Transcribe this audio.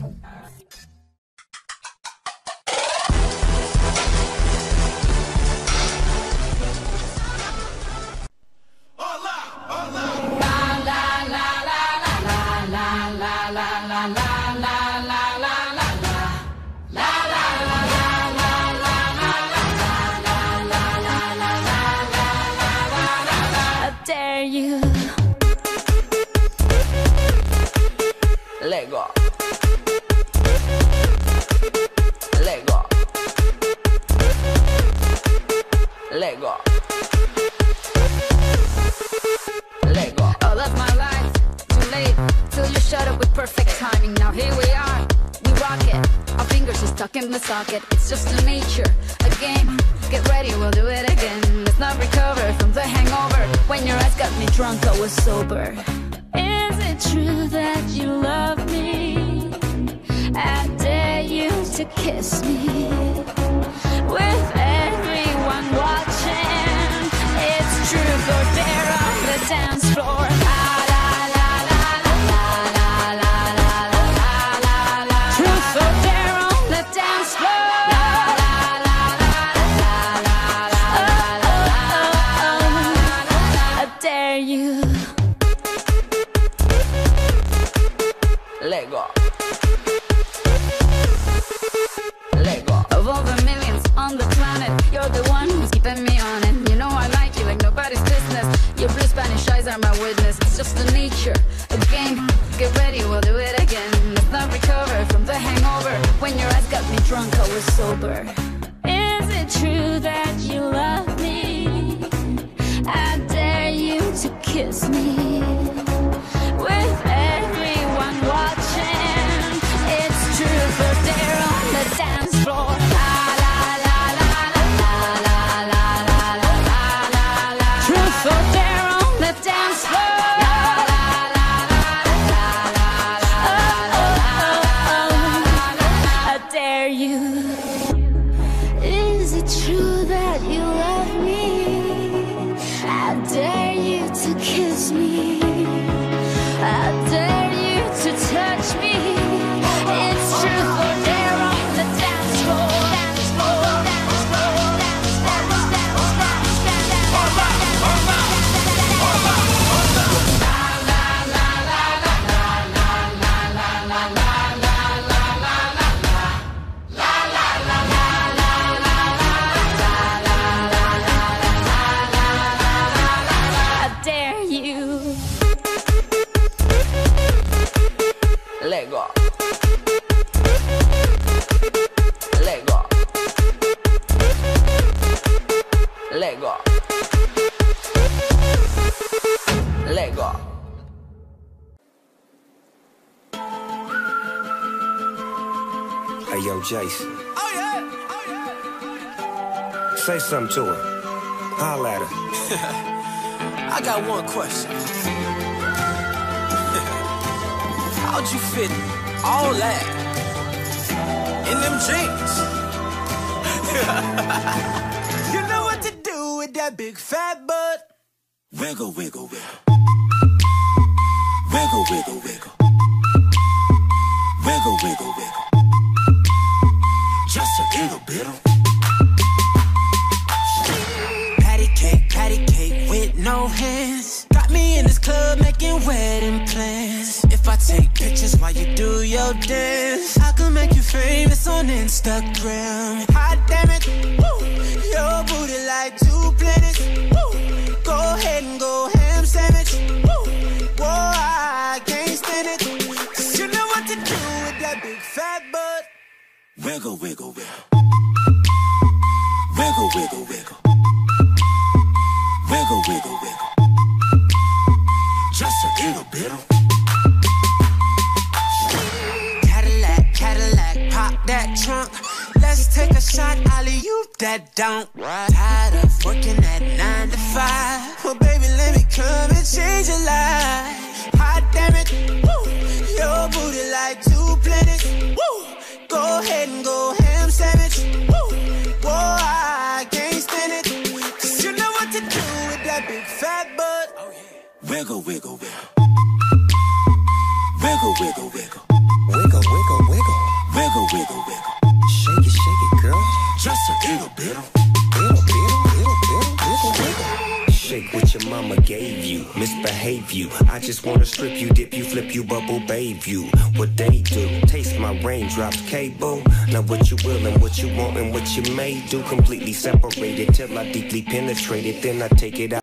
Lego. Lego. Lego. Lego. All of my life, too late, till you shut up with perfect timing. Now here we are, we rock it. Our fingers are stuck in the socket. It's just a nature, a game. Get ready, we'll do it again. Let's not recover from the hangover. When your eyes got me drunk, I was sober. Is it true that you love me? I dare you to kiss me. With everyone watching, it's truth or dare on the dance floor. Truth or dare on the dance floor. I dare you. Lego. Lego. Of all the millions on the planet, you're the one who's keeping me on it. You know I like you like nobody's business. Your blue Spanish eyes are my witness. It's just a nature, a game. Get ready, we'll do it again. Let's not recover from the hangover. When your eyes got me drunk, I was sober. Is it true that you love me? I dare you to kiss me. With everyone watching, it's truth or dare on the dance floor. Truth or dare on the dance floor. I dare you. Is it true that you love me? I dare you to kiss me. I dare you to touch me. It's truth or dare on the dance floor. Dance floor, dance floor, dance, dance, dance, dance, dance, dance. I dare you. Lego. Lego. Lego. Lego. Hey, yo, Jason. Oh yeah, oh yeah. Say something to her. Holla at her. I got one question. How'd you fit all that in them jeans? You know what to do with that big fat butt. Wiggle, wiggle, wiggle. Wiggle, wiggle, wiggle. Wiggle, wiggle, wiggle. Just a little bit of patty cake with no hands. Got me in this club making wedding plans. If I take pictures while you do your dance, I can make you famous on Instagram. Hot damn it, woo. Your booty like 2 planets. Woo. Go ahead and go ham sandwich. Woo. Whoa, I can't stand it. 'Cause you know what to do with that big fat butt. Wiggle, wiggle, wiggle. Wiggle, wiggle, wiggle. Wiggle, wiggle, wiggle. Just a little bit of Cadillac, Cadillac, pop that trunk. Let's take a shot, alley-oop that don't. Tired of working at 9 to 5. Well, baby, let me come and change your life. Hot damn it, woo. Your booty like 2 planets. Woo. Go ahead and go ham sandwich. Woo. Whoa, I can't stand it. 'Cause you know what to do with that big fat butt. Oh, yeah. Wiggle, wiggle, wiggle. Wiggle, wiggle, wiggle. Wiggle, wiggle, wiggle. Shake what your mama gave you, misbehave you. I just wanna strip you, dip you, flip you, bubble bathe you. What they do, taste my raindrops, cable. Now what you will and what you want and what you may do, completely separated till I deeply penetrate it. Then I take it out.